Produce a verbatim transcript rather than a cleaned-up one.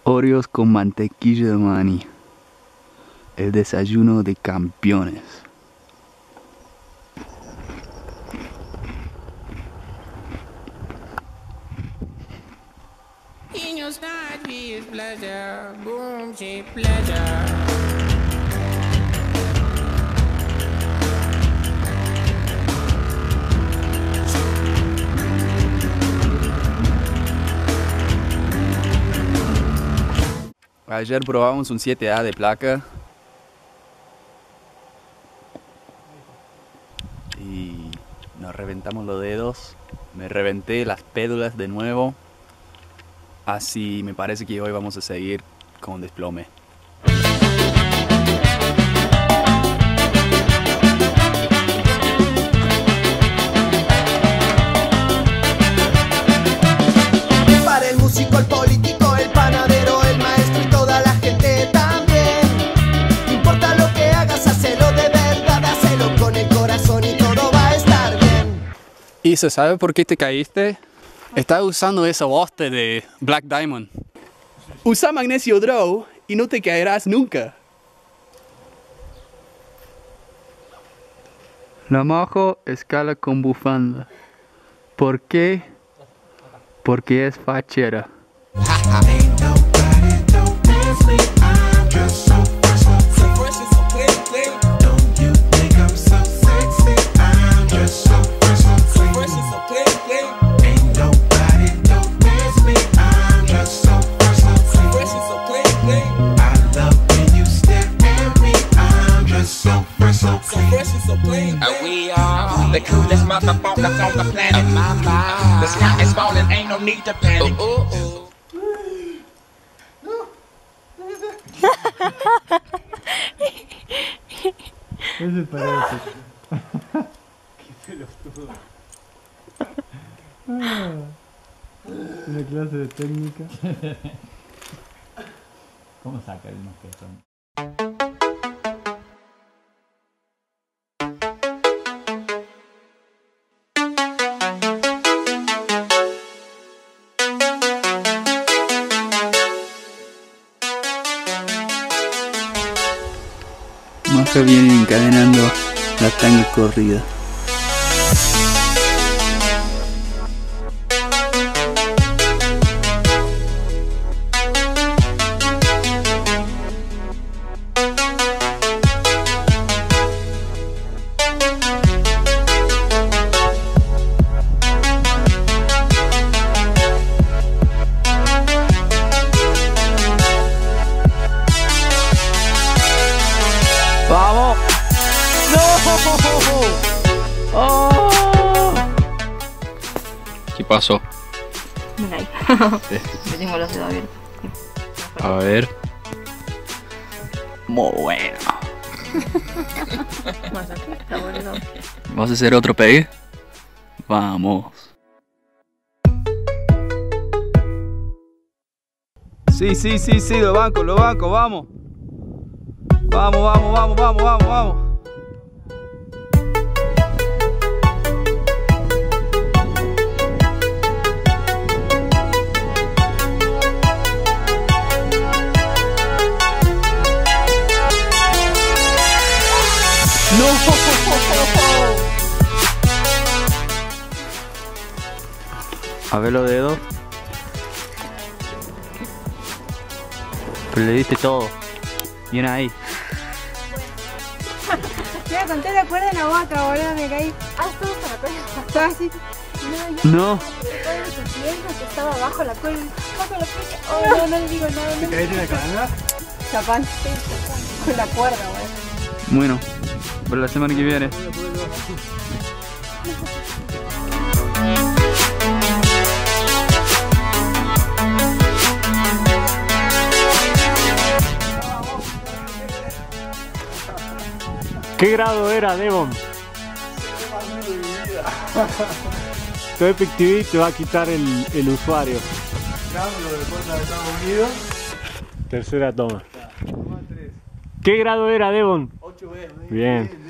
Oreos con mantequilla de maní. El desayuno de campeones. Ayer probamos un siete A de placa y nos reventamos los dedos. Me reventé las pédulas de nuevo. Así me parece que hoy vamos a seguir con desplome. Para el músico, el político, el panadero, el maestro y toda la gente también. No importa lo que hagas, hacelo de verdad, hacelo con el corazón y todo va a estar bien. ¿Y se sabe por qué te caíste? Estaba usando esa boste de Black Diamond. Usa Magnesio Draw y no te caerás nunca. La mojo escala con bufanda. ¿Por qué? Porque es fachera. And we are the coolest motherfuckers on the planet. My, my. The sky is falling, ain't no need to panic. Ooh, ooh, ¿Qué se parece? Qué pelotudo. Ah, una clase de técnica. ¿Cómo sacar unos que son? Maja viene encadenando la tanga corrida. ¡Vamos! ¡No! ¡Oh! ¿Qué pasó? Me caí. Me tengo los dedos abiertos. A ver. Muy bueno. ¿Vas a hacer otro pegue? Vamos. Sí, sí, sí, sí, lo banco, lo banco, vamos. Vamos, vamos, vamos, vamos, vamos, vamos. ¡No! A ver los dedos. Pero le diste todo. Bien ahí. Me conté la cuerda en la boca, boludo, me caí. Ah, estuvo con la cuerda. Estaba así. No, yo No. recuerdo sus piernas que estaba abajo la cuerda. Bajo la cuerda. Oh, no, no le digo nada. ¿Te caíste en la cadena? Chapán. Sí, chapán. Con la cuerda, boludo. Bueno, para la semana que viene. ¿Qué grado era, Devon? Tu Epic T V te va a quitar el, el usuario. Triángulo de puerta de Estados Unidos. Tercera toma. ¿Qué grado era, Devon? ocho B. Bien.